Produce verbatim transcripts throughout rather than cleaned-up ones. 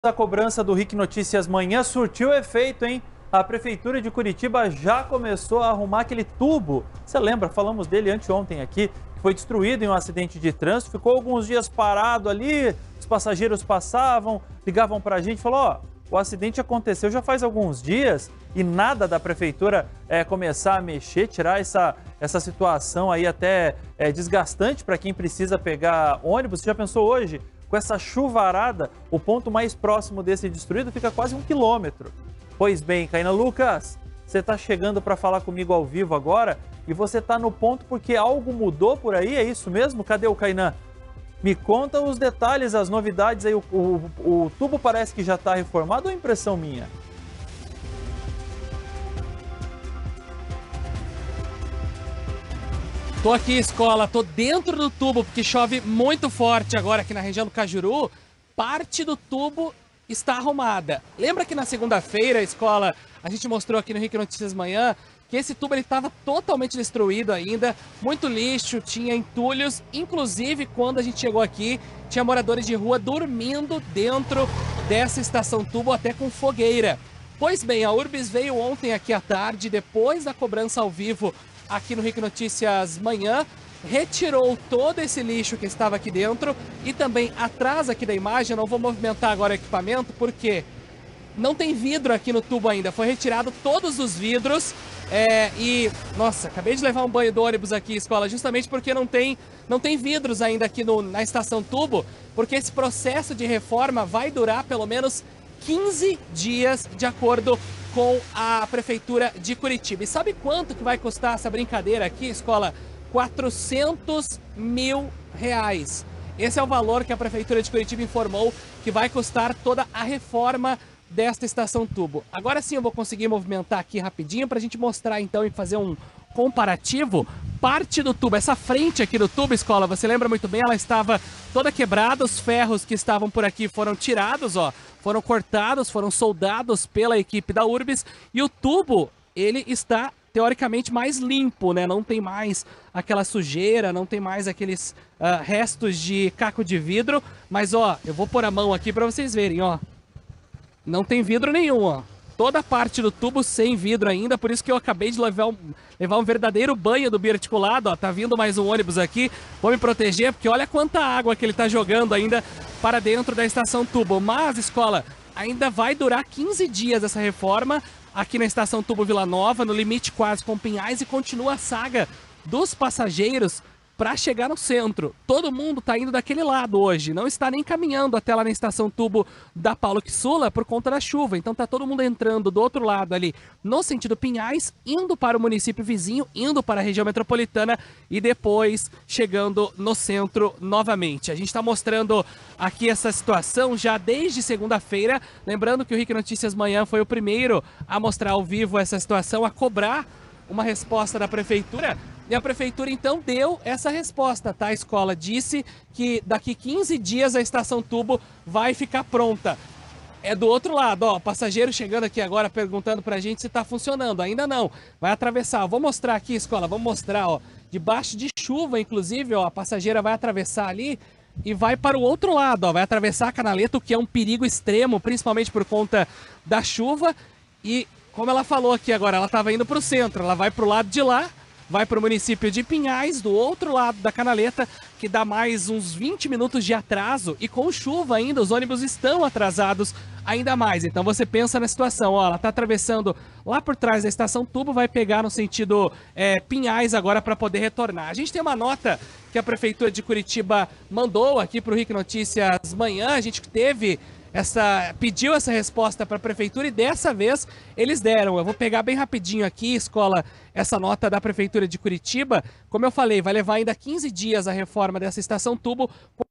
A cobrança do R I C Notícias Manhã surtiu efeito, hein? A Prefeitura de Curitiba já começou a arrumar aquele tubo. Você lembra? Falamos dele anteontem aqui, que foi destruído em um acidente de trânsito. Ficou alguns dias parado ali, os passageiros passavam, ligavam para a gente e falaram, ó, o acidente aconteceu já faz alguns dias e nada da Prefeitura é, começar a mexer, tirar essa, essa situação aí até é, desgastante para quem precisa pegar ônibus. Você já pensou hoje? Com essa chuvarada, o ponto mais próximo desse destruído fica quase um quilômetro. Pois bem, Caína Lucas, você está chegando para falar comigo ao vivo agora e você está no ponto porque algo mudou por aí, é isso mesmo? Cadê o Caína? Me conta os detalhes, as novidades aí. O, o, o tubo parece que já está reformado ou é impressão minha? Tô aqui, escola, tô dentro do tubo, porque chove muito forte agora aqui na região do Cajuru. Parte do tubo está arrumada. Lembra que na segunda-feira, escola, a gente mostrou aqui no R I C Notícias Manhã que esse tubo estava totalmente destruído ainda, muito lixo, tinha entulhos, inclusive quando a gente chegou aqui, tinha moradores de rua dormindo dentro dessa estação tubo, até com fogueira. Pois bem, a Urbis veio ontem aqui à tarde, depois da cobrança ao vivo aqui no R I C Notícias Manhã, retirou todo esse lixo que estava aqui dentro e também atrás aqui da imagem, eu não vou movimentar agora o equipamento porque não tem vidro aqui no tubo ainda, foi retirado todos os vidros é, e, nossa, acabei de levar um banho do ônibus aqui, escola, justamente porque não tem, não tem vidros ainda aqui no, na estação tubo, porque esse processo de reforma vai durar pelo menos quinze dias, de acordo com a Prefeitura de Curitiba. E sabe quanto que vai custar essa brincadeira aqui, escola? quatrocentos mil reais. Esse é o valor que a Prefeitura de Curitiba informou que vai custar toda a reforma desta estação tubo. Agora sim eu vou conseguir movimentar aqui rapidinho para a gente mostrar então e fazer um comparativo. Parte do tubo, essa frente aqui do tubo, escola, você lembra muito bem, ela estava toda quebrada, os ferros que estavam por aqui foram tirados, ó, foram cortados, foram soldados pela equipe da Urbis e o tubo, ele está teoricamente mais limpo, né? Não tem mais aquela sujeira, não tem mais aqueles uh, restos de caco de vidro, mas ó, eu vou pôr a mão aqui para vocês verem, ó. Não tem vidro nenhum, ó. Toda a parte do tubo sem vidro ainda, por isso que eu acabei de levar um, levar um verdadeiro banho do biarticulado, ó. Tá vindo mais um ônibus aqui, vou me proteger, porque olha quanta água que ele tá jogando ainda para dentro da estação tubo. Mas, escola, ainda vai durar quinze dias essa reforma aqui na estação tubo Vila Nova, no limite quase com Pinhais, e continua a saga dos passageiros para chegar no centro. Todo mundo está indo daquele lado hoje, não está nem caminhando até lá na estação tubo da Paulo Quissula por conta da chuva. Então tá todo mundo entrando do outro lado ali, no sentido Pinhais, indo para o município vizinho, indo para a região metropolitana e depois chegando no centro novamente. A gente está mostrando aqui essa situação já desde segunda-feira. Lembrando que o R I C Notícias Manhã foi o primeiro a mostrar ao vivo essa situação, a cobrar uma resposta da Prefeitura. E a Prefeitura, então, deu essa resposta, tá? A escola disse que daqui quinze dias a estação tubo vai ficar pronta. É do outro lado, ó, passageiro chegando aqui agora perguntando pra gente se tá funcionando. Ainda não, vai atravessar. Vou mostrar aqui, escola, vamos mostrar, ó. Debaixo de chuva, inclusive, ó, a passageira vai atravessar ali e vai para o outro lado, ó. Vai atravessar a canaleta, o que é um perigo extremo, principalmente por conta da chuva. E, como ela falou aqui agora, ela tava indo pro centro, ela vai pro lado de lá, vai para o município de Pinhais, do outro lado da canaleta, que dá mais uns vinte minutos de atraso. E com chuva ainda, os ônibus estão atrasados ainda mais. Então você pensa na situação, ó, ela está atravessando lá por trás da estação tubo, vai pegar no sentido é, Pinhais agora para poder retornar. A gente tem uma nota que a Prefeitura de Curitiba mandou aqui para o R I C Notícias Manhã. A gente teve essa, pediu essa resposta para a Prefeitura e dessa vez eles deram. Eu vou pegar bem rapidinho aqui, escola, essa nota da Prefeitura de Curitiba. Como eu falei, vai levar ainda quinze dias a reforma dessa estação tubo.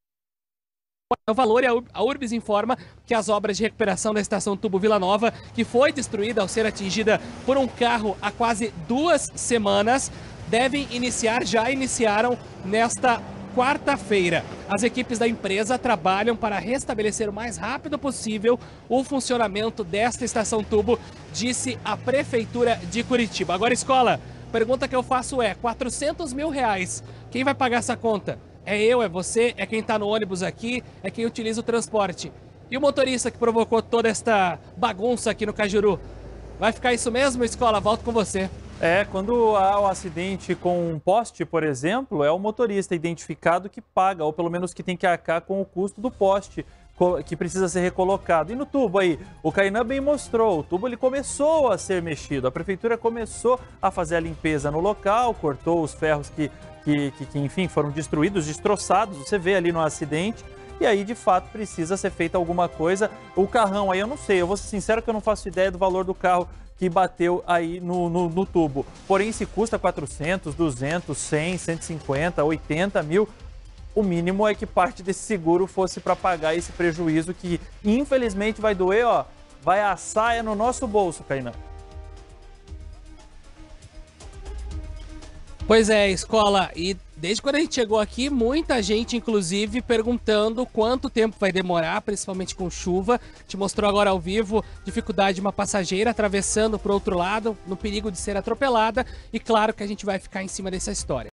O valor, a Urbis informa que as obras de recuperação da estação tubo Vila Nova, que foi destruída ao ser atingida por um carro há quase duas semanas, devem iniciar, já iniciaram nesta quarta-feira. As equipes da empresa trabalham para restabelecer o mais rápido possível o funcionamento desta estação tubo, disse a Prefeitura de Curitiba. Agora, escola, pergunta que eu faço é, quatrocentos mil reais, quem vai pagar essa conta? É eu, é você, é quem está no ônibus aqui, é quem utiliza o transporte. E o motorista que provocou toda esta bagunça aqui no Cajuru? Vai ficar isso mesmo, Escola? Volto com você. É, quando há um acidente com um poste, por exemplo, é o motorista identificado que paga, ou pelo menos que tem que arcar com o custo do poste, que precisa ser recolocado. E no tubo aí, o Kainan bem mostrou, o tubo ele começou a ser mexido, a prefeitura começou a fazer a limpeza no local, cortou os ferros que, que, que, que enfim, foram destruídos, destroçados, você vê ali no acidente. E aí, de fato, precisa ser feita alguma coisa. O carrão aí, eu não sei, eu vou ser sincero que eu não faço ideia do valor do carro que bateu aí no, no, no tubo. Porém, se custa quatrocentos, duzentos, cem, cento e cinquenta, oitenta mil, o mínimo é que parte desse seguro fosse para pagar esse prejuízo que, infelizmente, vai doer, ó, vai assar é no nosso bolso, Kainan. Pois é, Escola, e desde quando a gente chegou aqui, muita gente, inclusive, perguntando quanto tempo vai demorar, principalmente com chuva. Te mostrou agora ao vivo dificuldade de uma passageira atravessando para o outro lado, no perigo de ser atropelada. E claro que a gente vai ficar em cima dessa história.